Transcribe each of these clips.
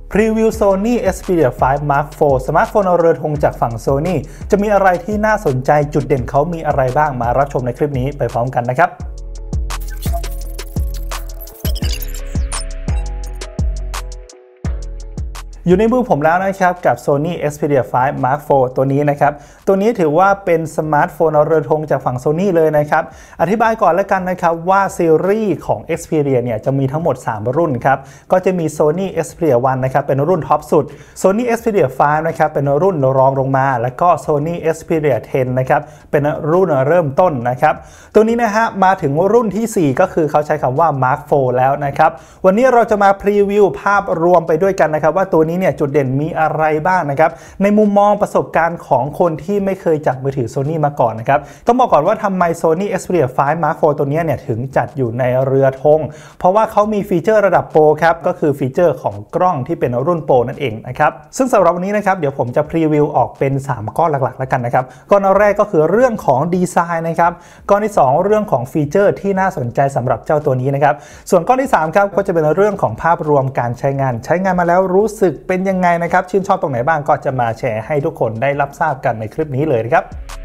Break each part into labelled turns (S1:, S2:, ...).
S1: พรีวิว Sony Xperia 5 Mark IV สมาร์ทโฟนเรือธงจากฝั่ง Sony จะมีอะไรที่น่าสนใจจุดเด่นเขามีอะไรบ้างมารับชมในคลิปนี้ไปพร้อมกันนะครับอยู่ในมือผมแล้วนะครับกับ Sony Xperia 5 Mark IV ตัวนี้นะครับตัวนี้ถือว่าเป็นสมาร์ทโฟนเรือธงจากฝั่ง Sony เลยนะครับอธิบายก่อนแล้วกันนะครับว่าซีรีส์ของ Xperia เนี่ยจะมีทั้งหมด3รุ่นครับก็จะมี Sony Xperia 1 นะครับเป็นรุ่นท็อปสุด Sony Xperia 5 นะครับเป็นรุ่นรองลงมาแล้วก็ Sony Xperia 10 นะครับเป็นรุ่นเริ่มต้นนะครับตัวนี้นะฮะมาถึงรุ่นที่4ก็คือเขาใช้คำว่า Mark IV แล้วนะครับวันนี้เราจะมาพรีวิวภาพรวมไปด้วยกันนะครับว่าตัวนี้เนี่ยจุดเด่นมีอะไรบ้างนะครับในมุมมองประสบการณ์ของคนที่ไม่เคยจับมือถือ Sony มาก่อนนะครับต้องบอกก่อนว่าทำไม Sony Xperia 5 Mark IV ตัวนี้เนี่ยถึงจัดอยู่ในเรือธงเพราะว่าเขามีฟีเจอร์ระดับโปรครับก็คือฟีเจอร์ของกล้องที่เป็นรุ่นโปรนั่นเองนะครับซึ่งสำหรับวันนี้นะครับเดี๋ยวผมจะพรีวิวออกเป็น3ก้อนหลักๆแล้วกันนะครับก้อนแรกก็คือเรื่องของดีไซน์นะครับก้อนที่2เรื่องของฟีเจอร์ที่น่าสนใจสำหรับเจ้าตัวนี้นะครับส่วนก้อนที่3ครับก็จะเป็นเรื่องของภาพรวมการใช้งานมาแล้วรู้สึกเป็นยังไงนะครับชื่นชอบตรงไหนบ้างก็จะมาแชร์ให้ทุกคนได้รับทราบกันในคลิปนี้เลยนะครับ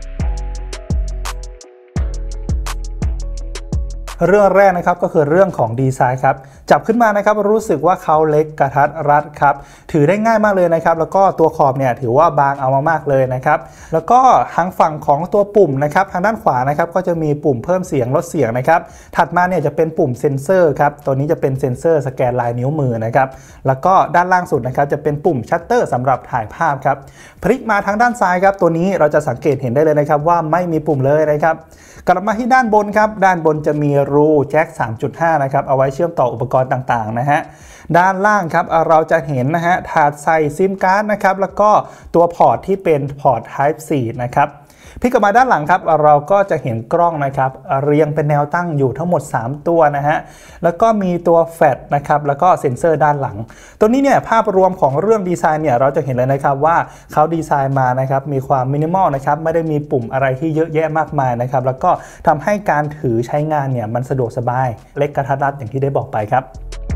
S1: เรื่องแรกนะครับก็คือเรื่องของดีไซน์ครับจับขึ้นมานะครับรู้สึกว่าเขาเล็กกระทัดรัดครับถือได้ง่ายมากเลยนะครับแล้วก็ตัวขอบเนี่ยถือว่าบางเอามากๆเลยนะครับแล้วก็ทางฝั่งของตัวปุ่มนะครับทางด้านขวานะครับก็จะมีปุ่มเพิ่มเสียงลดเสียงนะครับถัดมาเนี่ยจะเป็นปุ่มเซ็นเซอร์ครับตัวนี้จะเป็นเซ็นเซอร์สแกนลายนิ้วมือนะครับแล้วก็ด้านล่างสุดนะครับจะเป็นปุ่มชัตเตอร์สำหรับถ่ายภาพครับพลิกมาทางด้านซ้ายครับตัวนี้เราจะสังเกตเห็นได้เลยนะครับว่าไม่มีปุ่มเลยนะครับกลับมาที่ด้านบนครับด้านบนจะมีรูแจ็ค 3.5 นะครับเอาไว้เชื่อมต่ออุปกรณ์ต่างๆนะฮะด้านล่างครับเราจะเห็นนะฮะถาดใส่ซิมการ์ดนะครับแล้วก็ตัวพอร์ตที่เป็นพอร์ต Type C นะครับพลิกกลับมาด้านหลังครับเราก็จะเห็นกล้องนะครับเรียงเป็นแนวตั้งอยู่ทั้งหมด3ตัวนะฮะแล้วก็มีตัวแฟลชนะครับแล้วก็เซ็นเซอร์ด้านหลังตัวนี้เนี่ยภาพรวมของเรื่องดีไซน์เนี่ยเราจะเห็นเลยนะครับว่าเขาดีไซน์มานะครับมีความมินิมอลนะครับไม่ได้มีปุ่มอะไรที่เยอะแยะมากมายนะครับแล้วก็ทำให้การถือใช้งานเนี่ยมันสะดวกสบายเล็กกระทัดรัดอย่างที่ได้บอกไปครับ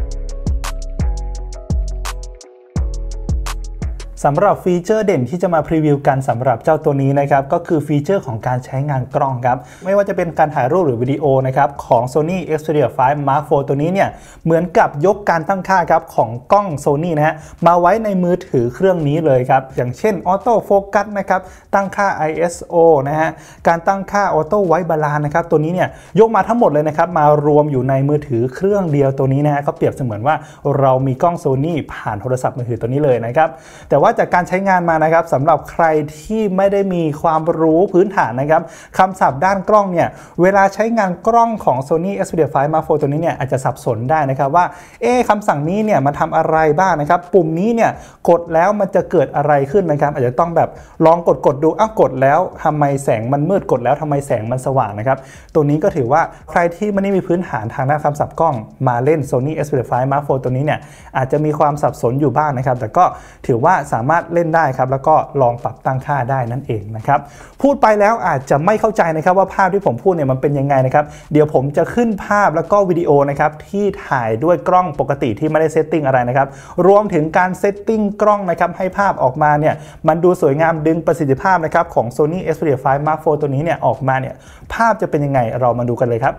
S1: สำหรับฟีเจอร์เด่นที่จะมาพรีวิวกันสำหรับเจ้าตัวนี้นะครับก็คือฟีเจอร์ของการใช้งานกล้องครับไม่ว่าจะเป็นการถ่ายรูปหรือวิดีโอนะครับของ Sony Xperia 5 Mark IV ตัวนี้เนี่ยเหมือนกับยกการตั้งค่าครับของกล้อง Sony นะฮะมาไว้ในมือถือเครื่องนี้เลยครับอย่างเช่นออโต้โฟกัสนะครับตั้งค่า ISO นะฮะการตั้งค่าออโต้ไวท์บาลานซ์นะครับตัวนี้เนี่ยยกมาทั้งหมดเลยนะครับมารวมอยู่ในมือถือเครื่องเดียวตัวนี้นะฮะก็เปรียบเสมือนว่าเรามีกล้อง Sony ผ่านโทรศัพท์มือถือตัวนี้เลยนะครับแต่ว่าจากการใช้งานมานะครับสำหรับใครที่ไม่ได้มีความรู้พื้นฐานนะครับคำศัพท์ด้านกล้องเนี่ยเวลาใช้งานกล้องของ Sony Xperia 5 Mark IV ตัวนี้เนี่ยอาจจะสับสนได้นะครับว่าคำสั่งนี้เนี่ยมันทำอะไรบ้างนะครับปุ่มนี้เนี่ยกดแล้วมันจะเกิดอะไรขึ้นนะครับอาจจะต้องแบบลองกดดูกดแล้วทำไมแสงมันมืดกดแล้วทำไมแสงมันสว่างนะครับตัวนี้ก็ถือว่าใครที่ไม่ได้มีพื้นฐานทางด้านคำศัพท์กล้องมาเล่น Sony Xperia 5 Mark IV ตัวนี้เนี่ยอาจจะมีความสับสนอยู่บ้างนะครับแต่ก็ถือว่าสามารถเล่นได้ครับแล้วก็ลองปรับตั้งค่าได้นั่นเองนะครับพูดไปแล้วอาจจะไม่เข้าใจนะครับว่าภาพที่ผมพูดเนี่ยมันเป็นยังไงนะครับเดี๋ยวผมจะขึ้นภาพแล้วก็วิดีโอนะครับที่ถ่ายด้วยกล้องปกติที่ไม่ได้เซตติ้งอะไรนะครับรวมถึงการเซตติ้งกล้องนะครับให้ภาพออกมาเนี่ยมันดูสวยงามดึงประสิทธิภาพนะครับของ Sony Xperia 5 Mark IV ตัวนี้เนี่ยออกมาเนี่ยภาพจะเป็นยังไงเรามาดูกันเลยครับ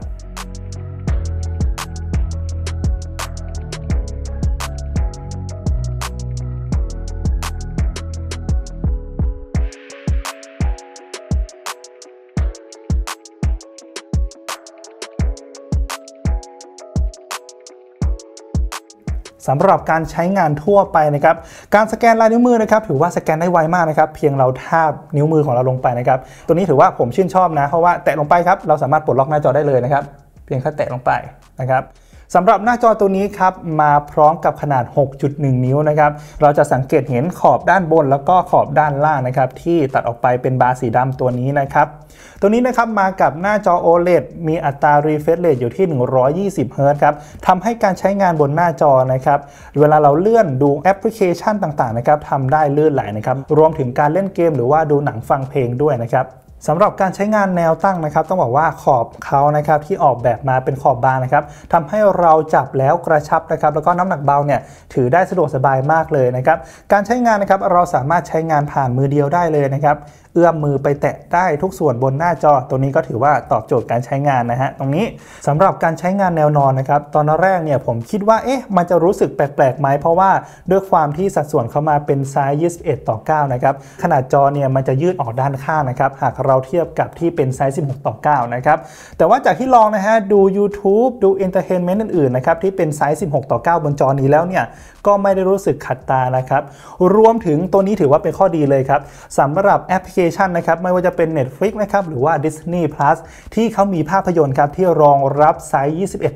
S1: สำหรับการใช้งานทั่วไปนะครับการสแกนลายนิ้วมือนะครับถือว่าสแกนได้ไวมากนะครับเพียงเราทาบนิ้วมือของเราลงไปนะครับตัวนี้ถือว่าผมชื่นชอบนะเพราะว่าแตะลงไปครับเราสามารถปลดล็อกหน้าจอได้เลยนะครับเพียงแค่แตะลงไปนะครับสำหรับหน้าจอตัวนี้ครับมาพร้อมกับขนาด 6.1 นิ้วนะครับเราจะสังเกตเห็นขอบด้านบนแล้วก็ขอบด้านล่างนะครับที่ตัดออกไปเป็นบาร์สีดำตัวนี้นะครับตัวนี้นะครับมากับหน้าจอ OLED มีอัตรา refresh rate อยู่ที่120 Hz ครับทำให้การใช้งานบนหน้าจอนะครับเวลาเราเลื่อนดูแอปพลิเคชันต่างๆนะครับทำได้ลื่นไหลนะครับรวมถึงการเล่นเกมหรือว่าดูหนังฟังเพลงด้วยนะครับสำหรับการใช้งานแนวตั้งนะครับต้องบอกว่าขอบเขานะครับที่ออกแบบมาเป็นขอบบางนะครับทำให้เราจับแล้วกระชับนะครับแล้วก็น้ำหนักเบาเนี่ยถือได้สะดวกสบายมากเลยนะครับการใช้งานนะครับเราสามารถใช้งานผ่านมือเดียวได้เลยนะครับเอื้อมมือไปแตะได้ทุกส่วนบนหน้าจอตัวนี้ก็ถือว่าตอบโจทย์การใช้งานนะฮะตรงนี้สำหรับการใช้งานแนวนอนนะครับตอนแรกเนี่ยผมคิดว่ามันจะรู้สึกแปลกๆไหมเพราะว่าด้วยความที่สัดส่วนเข้ามาเป็นไซส์21:9นะครับขนาดจอเนี่ยมันจะยืดออกด้านข้างนะครับหากเราเทียบกับที่เป็นไซส์16:9นะครับแต่ว่าจากที่ลองนะฮะดู YouTube ดู Entertainment อื่นๆนะครับที่เป็นไซส์16:9บนจอนี้แล้วเนี่ยก็ไม่ได้รู้สึกขัดตานะครับรวมถึงตัวนี้ถือว่าเป็นข้อดีเลยครับสำหรับแอปพลิเคชันนะครับไม่ว่าจะเป็น Netflix นะครับหรือว่า Disney Plus ที่เขามีภาพยนตร์ครับที่รองรับไซส์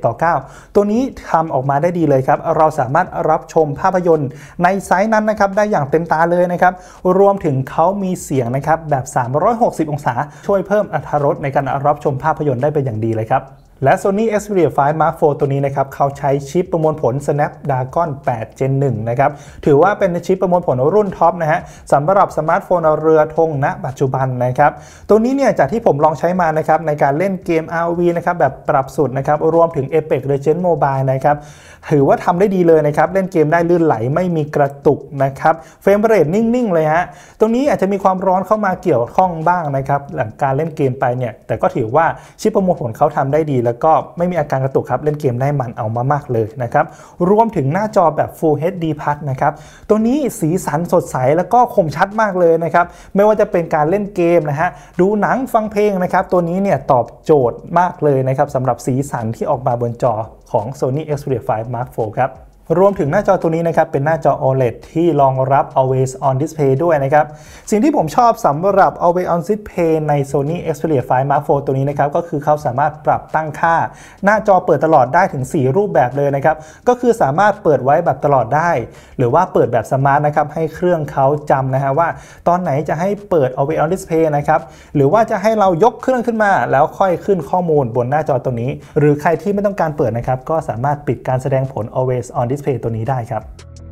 S1: 21:9ตัวนี้ทำออกมาได้ดีเลยครับเราสามารถรับชมภาพยนตร์ในไซส์นั้นนะครับได้อย่างเต็มตาเลยนะครับรวมถึงเขามีเสียงนะครับแบบ360องศาช่วยเพิ่มอรรถรสในการรับชมภาพยนตร์ได้เป็นอย่างดีเลยครับและ Sony Xperia 5 Mark IV ตัวนี้นะครับเขาใช้ชิปประมวลผล Snapdragon 8 Gen 1นะครับถือว่าเป็นชิปประมวลผลรุ่นท็อปนะฮะสำหรับสมาร์ทโฟนเรือธงณปัจจุบันนะครับตัวนี้เนี่ยจากที่ผมลองใช้มานะครับในการเล่นเกม ROV นะครับแบบปรับสุดนะครับรวมถึง Apex Legends Mobile นะครับถือว่าทำได้ดีเลยนะครับเล่นเกมได้ลื่นไหลไม่มีกระตุกนะครับเฟรมเรทนิ่งๆเลยฮะตรงนี้อาจจะมีความร้อนเข้ามาเกี่ยวข้องบ้างนะครับหลังการเล่นเกมไปเนี่ยแต่ก็ถือว่าชิปประมวลผลเขาทำได้ดีแล้วก็ไม่มีอาการกระตุกครับเล่นเกมได้มันเอามากๆเลยนะครับรวมถึงหน้าจอแบบ Full HD Plus นะครับตัวนี้สีสันสดใสแล้วก็คมชัดมากเลยนะครับไม่ว่าจะเป็นการเล่นเกมนะฮะดูหนังฟังเพลงนะครับตัวนี้เนี่ยตอบโจทย์มากเลยนะครับสำหรับสีสันที่ออกมาบนจอของ Sony Xperia 5 Mark IV ครับรวมถึงหน้าจอตัวนี้นะครับเป็นหน้าจอ OLED ที่รองรับ Always On Display ด้วยนะครับสิ่งที่ผมชอบสำหรับ Always On Display ใน Sony Xperia 5 Mark IV ตัวนี้นะครับก็คือเขาสามารถปรับตั้งค่าหน้าจอเปิดตลอดได้ถึง4รูปแบบเลยนะครับก็คือสามารถเปิดไว้แบบตลอดได้หรือว่าเปิดแบบสมาร์ทนะครับให้เครื่องเขาจำนะฮะว่าตอนไหนจะให้เปิด Always On Display นะครับหรือว่าจะให้เรายกเครื่องขึ้นมาแล้วค่อยขึ้นข้อมูลบนหน้าจอตัวนี้หรือใครที่ไม่ต้องการเปิดนะครับก็สามารถปิดการแสดงผล Always On Display ตัวนี้ได้ครับ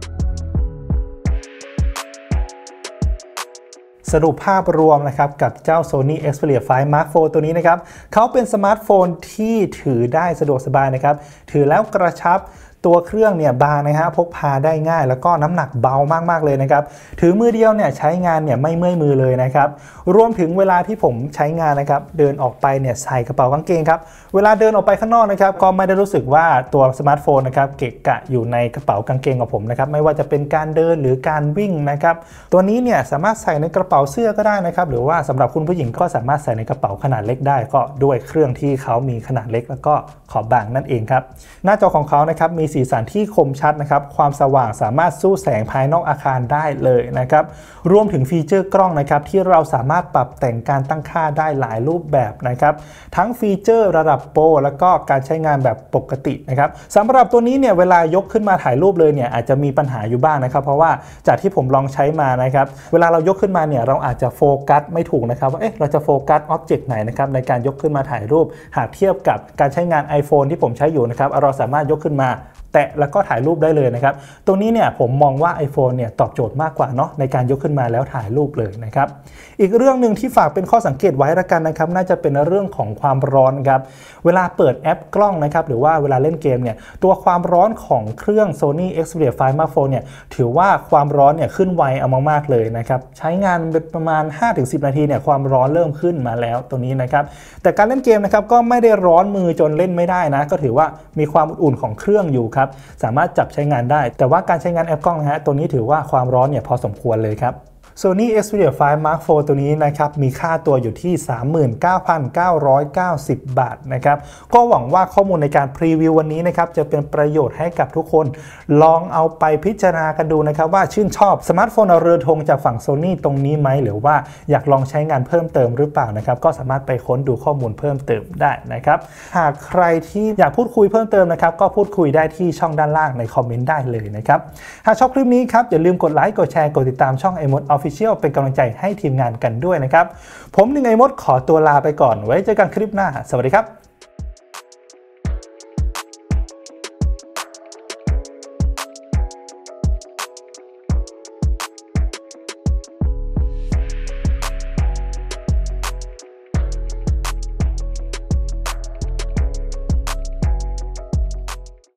S1: สรุปภาพรวมนะครับกับเจ้า Sony Xperia 5 Mark IV ตัวนี้นะครับเขาเป็นสมาร์ทโฟนที่ถือได้สะดวกสบายนะครับถือแล้วกระชับตัวเครื่องเนี่ยบางนะฮะพกพาได้ง่ายแล้วก็น้ำหนักเบามากๆเลยนะครับถือมือเดียวเนี่ยใช้งานเนี่ยไม่เมื่อยมือเลยนะครับรวมถึงเวลาที่ผมใช้งานนะครับเดินออกไปเนี่ยใส่กระเป๋ากางเกงครับเวลาเดินออกไปข้างนอกนะครับก็ไม่ได้รู้สึกว่าตัวสมาร์ทโฟนนะครับเกะกะอยู่ในกระเป๋ากางเกงของผมนะครับไม่ว่าจะเป็นการเดินหรือการวิ่งนะครับตัวนี้เนี่ยสามารถใส่ในกระเป๋าเสื้อก็ได้นะครับหรือว่าสำหรับคุณผู้หญิงก็สามารถใส่ในกระเป๋าขนาดเล็กได้ก็ด้วยเครื่องที่เขามีขนาดเล็กแล้วก็ขอบบางนั่นเองครับหน้าจอของเขานะครับมีสีสันที่คมชัดนะครับความสว่างสามารถสู้แสงภายนอกอาคารได้เลยนะครับรวมถึงฟีเจอร์กล้องนะครับที่เราสามารถปรับแต่งการตั้งค่าได้หลายรูปแบบนะครับทั้งฟีเจอร์ระดับโปรแล้วก็การใช้งานแบบปกตินะครับสำหรับตัวนี้เนี่ยเวลายกขึ้นมาถ่ายรูปเลยเนี่ยอาจจะมีปัญหาอยู่บ้างนะครับเพราะว่าจากที่ผมลองใช้มานะครับเวลาเรายกขึ้นมาเนี่ยเราอาจจะโฟกัสไม่ถูกนะครับว่าเราจะโฟกัสอ็อบเจกต์ไหนนะครับในการยกขึ้นมาถ่ายรูปหากเทียบกับการใช้งาน iPhone ที่ผมใช้อยู่นะครับเราสามารถยกขึ้นมาแตะแล้วก็ถ่ายรูปได้เลยนะครับตรงนี้เนี่ยผมมองว่า iPhone เนี่ยตอบโจทย์มากกว่าเนาะในการยกขึ้นมาแล้วถ่ายรูปเลยนะครับอีกเรื่องหนึ่งที่ฝากเป็นข้อสังเกตไว้ละกันนะครับน่าจะเป็นเรื่องของความร้อนครับเวลาเปิดแอปกล้องนะครับหรือว่าเวลาเล่นเกมเนี่ยตัวความร้อนของเครื่อง Sony Xperia 5 Mark IV เนี่ยถือว่าความร้อนเนี่ยขึ้นไวเอามากๆเลยนะครับใช้งานเป็นประมาณ 5-10 นาทีเนี่ยความร้อนเริ่มขึ้นมาแล้วตัวนี้นะครับแต่การเล่นเกมนะครับก็ไม่ได้ร้อนมือจนเล่นไม่ได้นะก็ถือว่ามีความอุ่นๆของเครื่องอยู่ครับสามารถจับใช้งานได้แต่ว่าการใช้งานแอปกล้องนะฮะตัวนี้ถือว่าความร้อนเนี่ยพอสมควรเลยครับ Sony Xperia 5 Mark IV ตัวนี้นะครับมีค่าตัวอยู่ที่ 39,990 บาทนะครับก็หวังว่าข้อมูลในการพรีวิววันนี้นะครับจะเป็นประโยชน์ให้กับทุกคนลองเอาไปพิจารณากันดูนะครับว่าชื่นชอบสมาร์ทโฟนเรือธงจากฝั่ง Sony ตรงนี้ไหมหรือว่าอยากลองใช้งานเพิ่มเติมหรือเปล่านะครับก็สามารถไปค้นดูข้อมูลเพิ่มเติมได้นะครับหากใครที่อยากพูดคุยเพิ่มเติมนะครับก็พูดคุยได้ที่ช่องด้านล่างในคอมเมนต์ได้เลยนะครับหากชอบคลิปนี้ครับอย่าลืมกดไลค์กดแชร์กดติดตามช่อง iMode Official เป็นกำลังใจให้ทีมงานกันด้วยนะครับผมหนึ่งไอมดขอตัวลาไปก่อนไว้เจอกันคลิปหน้าสวัสดีครับ